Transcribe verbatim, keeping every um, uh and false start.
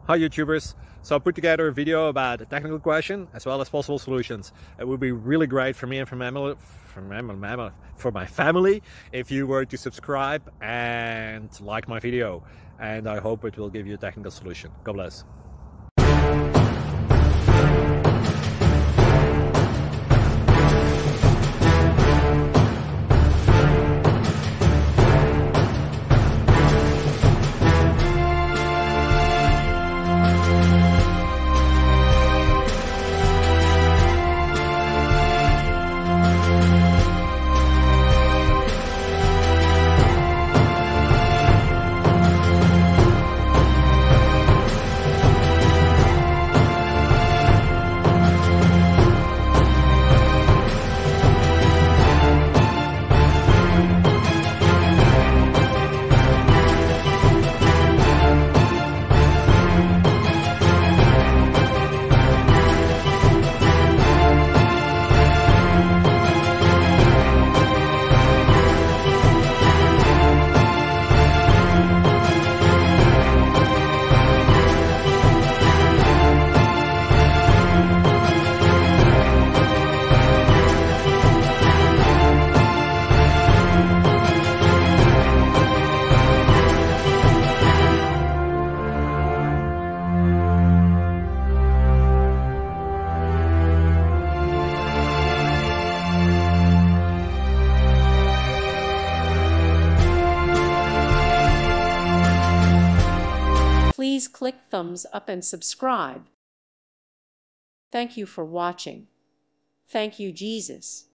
Hi YouTubers. So I put together a video about a technical question as well as possible solutions. It would be really great for me and for my family, for my, for my family if you were to subscribe and like my video. And I hope it will give you a technical solution. God bless. Please click thumbs up and subscribe. Thank you for watching. Thank you, Jesus.